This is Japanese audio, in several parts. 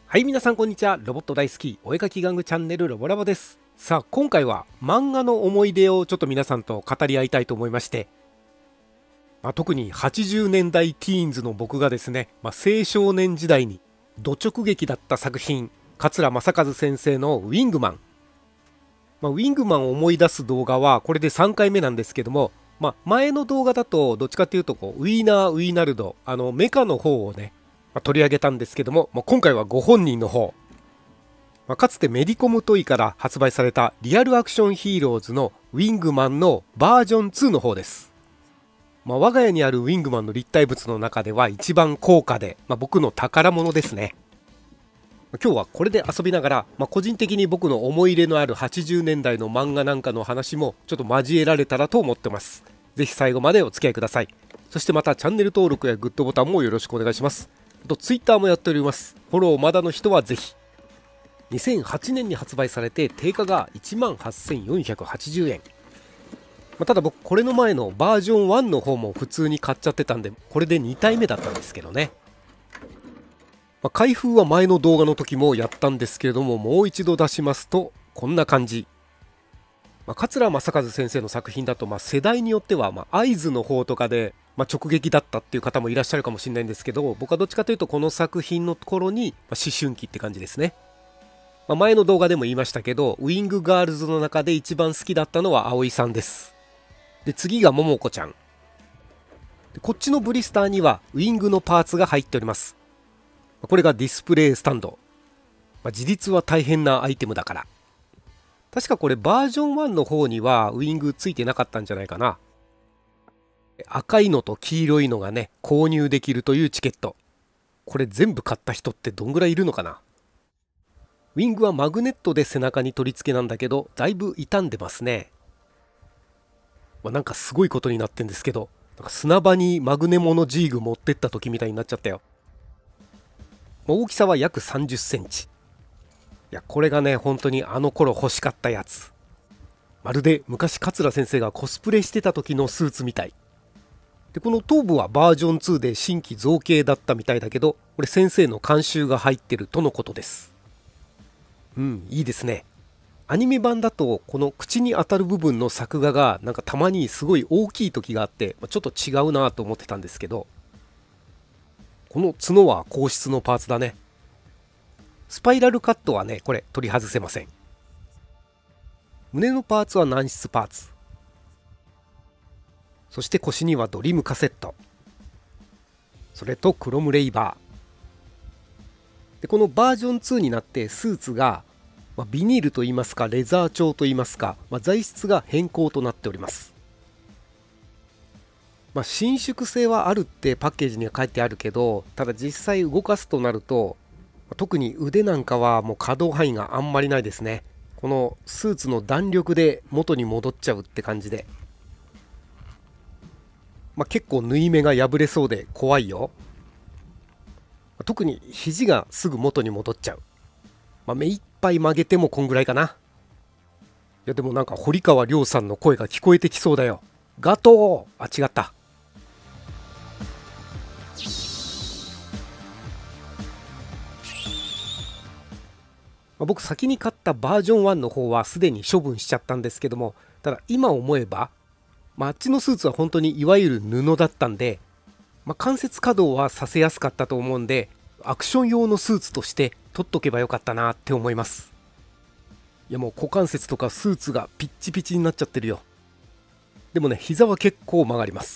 はい、皆さんこんにちは。ロボット大好きお絵かき玩具チャンネルロボラボです。さあ、今回は漫画の思い出をちょっと皆さんと語り合いたいと思いまして、特に80年代ティーンズの僕がですね、青少年時代にド直撃だった作品、桂正和先生のウィングマン。ウィングマンを思い出す動画はこれで3回目なんですけども、前の動画だとどっちかっていうとウィーナー・ウィーナルド、メカの方をね、取り上げたんですけども、今回はご本人の方、かつてメディコムトイから発売されたリアルアクションヒーローズのウィングマンのバージョン2の方です。我が家にあるウィングマンの立体物の中では一番高価で、僕の宝物ですね。今日はこれで遊びながら、個人的に僕の思い入れのある80年代の漫画なんかの話もちょっと交えられたらと思ってます。ぜひ最後までお付き合いください。そしてまたチャンネル登録やグッドボタンもよろしくお願いします。あとツイッターもやっております。フォローまだの人はぜひ。2008年に発売されて定価が 18,480 円。ただ僕これの前のバージョン1の方も普通に買っちゃってたんで、これで2体目だったんですけどね。開封は前の動画の時もやったんですけれども、もう一度出しますとこんな感じ。桂正和先生の作品だと世代によっては会津の方とかで直撃だったっていう方もいらっしゃるかもしれないんですけど、僕はどっちかというとこの作品の頃に思春期って感じですね。前の動画でも言いましたけど、ウィングガールズの中で一番好きだったのは葵さんです。で次が桃子ちゃんで、こっちのブリスターにはウィングのパーツが入っております。これがディスプレイスタンド。自立は大変なアイテムだから。確かこれバージョン1の方にはウィングついてなかったんじゃないかな。赤いのと黄色いのがね、購入できるというチケット。これ全部買った人ってどんぐらいいるのかな。ウィングはマグネットで背中に取り付けなんだけど、だいぶ傷んでますね。なんかすごいことになってんですけど、なんか砂場にマグネモのジーグ持ってった時みたいになっちゃったよ。大きさは約30センチ。いや、これがね、本当にあの頃欲しかったやつ。まるで昔桂先生がコスプレしてた時のスーツみたい。でこの頭部はバージョン2で新規造形だったみたいだけど、これ先生の監修が入ってるとのことです。いいですね。アニメ版だとこの口に当たる部分の作画がなんかたまにすごい大きい時があって、ちょっと違うなと思ってたんですけど、この角は硬質のパーツだね。スパイラルカットはね、これ取り外せません。胸のパーツは軟質パーツ。そして腰にはドリムカセット。それとクロムレイバー。でこのバージョン2になってスーツが、ビニールといいますかレザー調といいますか、材質が変更となっております。伸縮性はあるってパッケージには書いてあるけど、ただ実際動かすとなると、特に腕なんかはもう可動範囲があんまりないですね。このスーツの弾力で元に戻っちゃうって感じで、結構縫い目が破れそうで怖いよ。特に肘がすぐ元に戻っちゃう。目いっぱい曲げてもこんぐらいかな。いやでもなんか堀川亮さんの声が聞こえてきそうだよ。ガトー、違った。僕先に買ったバージョン1の方はすでに処分しちゃったんですけども、ただ今思えば、あっちのスーツは本当にいわゆる布だったんで、関節可動はさせやすかったと思うんで、アクション用のスーツとして取っとけばよかったなって思います。いやもう股関節とかスーツがピッチピチになっちゃってるよ。でもね、膝は結構曲がります。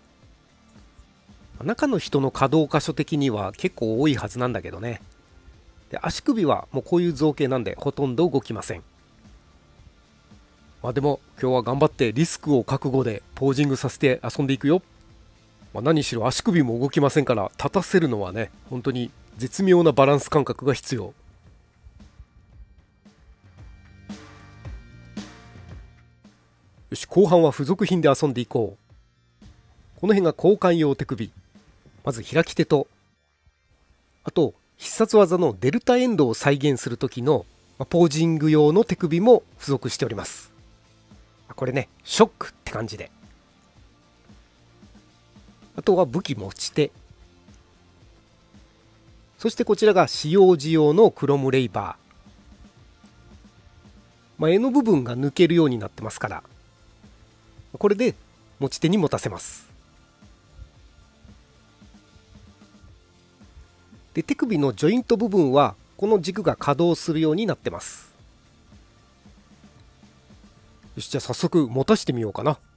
中の人の可動箇所的には結構多いはずなんだけどね。で足首はもうこういう造形なんでほとんど動きません。でも今日は頑張ってリスクを覚悟でポージングさせて遊んでいくよ。何しろ足首も動きませんから、立たせるのはね本当に絶妙なバランス感覚が必要。よし、後半は付属品で遊んでいこう。この辺が交換用手首。まず開き手と、あと必殺技のデルタエンドを再現する時のポージング用の手首も付属しております。これね、ショックって感じで。あとは武器持ち手。 そしてこちらが使用時用のクロムレイバー、柄の部分が抜けるようになってますから、これで持ち手に持たせます。で、手首のジョイント部分はこの軸が稼働するようになってます。よし、じゃあ早速持たしてみようかな。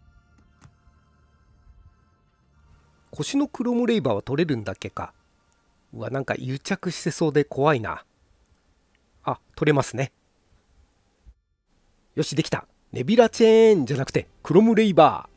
腰のクロムレイバーは取れるんだっけか。うわ、なんか癒着してそうで怖いな。あ、取れますね。よし、できた。ネビラチェーンじゃなくてクロムレイバ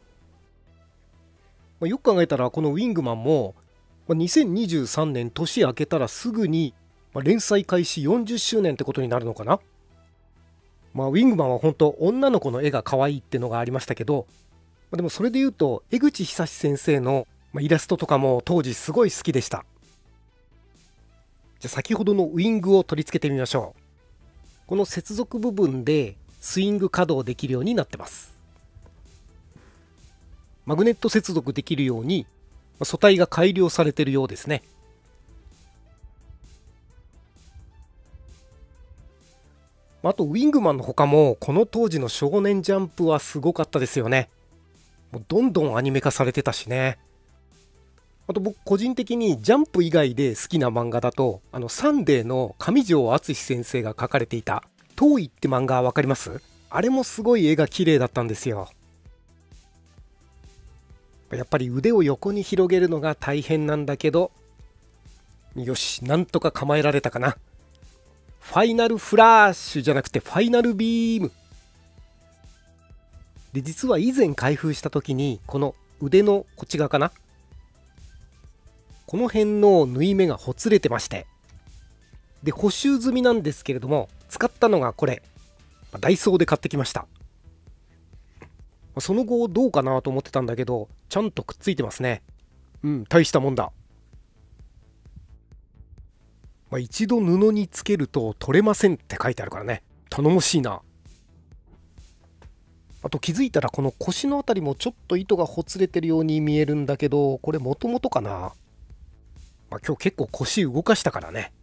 ー。よく考えたらこのウィングマンも2023年年明けたらすぐに連載開始40周年ってことになるのかな。ウィングマンは本当女の子の絵が可愛いってのがありましたけど、でもそれで言うと江口久志先生のイラストとかも当時すごい好きでした。じゃあ先ほどのウィングを取り付けてみましょう。この接続部分でスイング稼働できるようになってます。マグネット接続できるように素体が改良されているようですね。あとウィングマンの他もこの当時の少年ジャンプはすごかったですよね。もうどんどんアニメ化されてたしね。あと僕個人的にジャンプ以外で好きな漫画だとサンデーの上條敦先生が描かれていた「遠い」って漫画わかります？あれもすごい絵が綺麗だったんですよ。やっぱり腕を横に広げるのが大変なんだけど、よし、なんとか構えられたかな。ファイナルフラッシュじゃなくてファイナルビームで、実は以前開封した時にこの腕のこっち側かな、この辺の縫い目がほつれてまして、で補修済みなんですけれども、使ったのがこれダイソーで買ってきました。その後どうかなと思ってたんだけど、ちゃんとくっついてますね。大したもんだ。一度布につけると取れませんって書いてあるからね、頼もしいな。あと気づいたらこの腰のあたりもちょっと糸がほつれてるように見えるんだけど、これもともとかな。今日結構腰動かしたからね。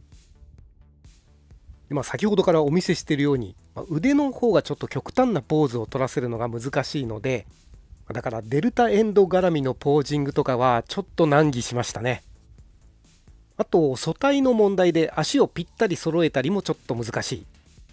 先ほどからお見せしているように、腕の方がちょっと極端なポーズを取らせるのが難しいので、だからデルタエンド絡みのポージングとかはちょっと難儀しましたね。あと素体の問題で足をぴったり揃えたりもちょっと難しい。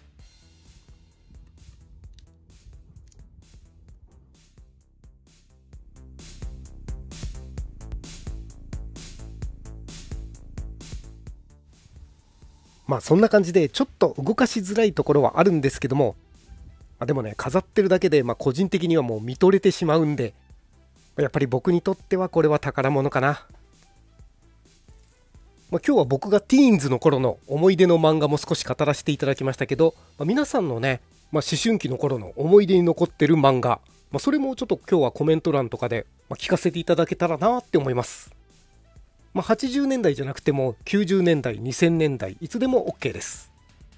そんな感じでちょっと動かしづらいところはあるんですけども、でもね、飾ってるだけで個人的にはもう見とれてしまうんで、やっぱり僕にとってはこれは宝物かな。今日は僕がティーンズの頃の思い出の漫画も少し語らせていただきましたけど、皆さんのね、思春期の頃の思い出に残ってる漫画、それもちょっと今日はコメント欄とかで聞かせていただけたらなって思います。80年代じゃなくても90年代、2000年代いつでも OK です。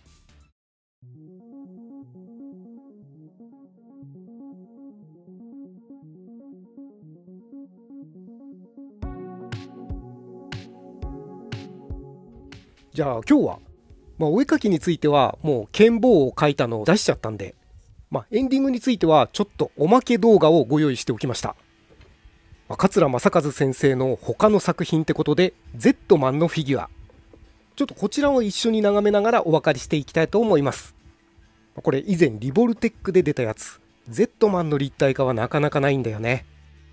じゃあ今日は、お絵描きについてはもう剣棒を描いたのを出しちゃったんで、エンディングについてはちょっとおまけ動画をご用意しておきました。桂正和先生の他の作品ってことで Z マンのフィギュア、ちょっとこちらを一緒に眺めながらお分かりしていきたいと思います。これ以前リボルテックで出たやつ、 Z マンの立体化はなかなかないんだよね。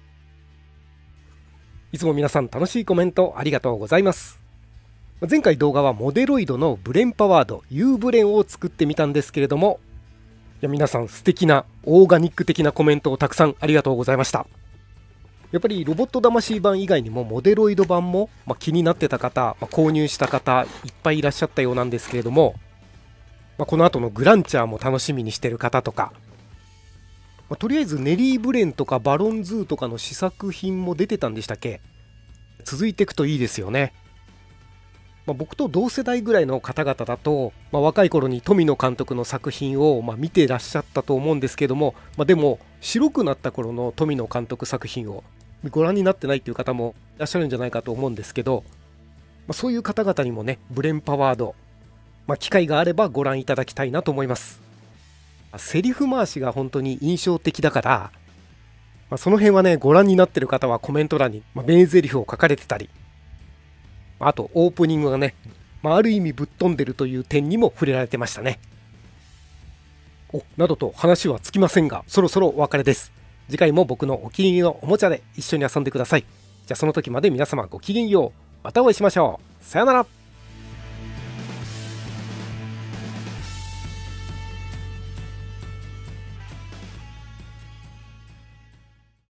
いつも皆さん楽しいコメントありがとうございます。前回動画はモデロイドのブレンパワード U ブレンを作ってみたんですけれども、皆さん素敵なオーガニック的なコメントをたくさんありがとうございました。やっぱりロボット魂版以外にもモデロイド版も気になってた方、購入した方いっぱいいらっしゃったようなんですけれども、この後のグランチャーも楽しみにしてる方とか、とりあえずネリー・ブレンとかバロンズーとかの試作品も出てたんでしたっけ。続いていくといいですよね。僕と同世代ぐらいの方々だと、若い頃に富野監督の作品を見てらっしゃったと思うんですけども、でも白くなった頃の富野監督作品をご覧になってないっていう方もいらっしゃるんじゃないかと思うんですけど、 そういう方々にもねブレンパワード、機会があればご覧いただきたいなと思います。セリフ回しが本当に印象的だから、その辺はねご覧になってる方はコメント欄に名台詞を書かれてたり、あとオープニングがね、ある意味ぶっ飛んでるという点にも触れられてましたね。などと話はつきませんが、そろそろお別れです。次回も僕のお気に入りのおもちゃで一緒に遊んでください。じゃあその時まで皆様ごきげんよう。またお会いしましょう。さよなら。